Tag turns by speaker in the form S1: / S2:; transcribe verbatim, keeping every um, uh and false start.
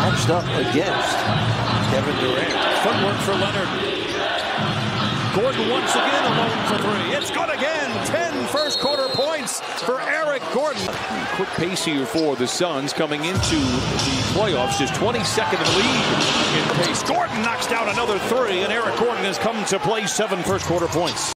S1: matched up against Kevin Durant.
S2: Footwork for Leonard. Gordon once again alone for three. It's good again. ten first quarter points for Eric Gordon.
S3: Quick pace here for the Suns coming into the playoffs. Just twenty-second in the league in pace.
S2: Gordon knocks down another three, and Eric Gordon has come to play seven first quarter points.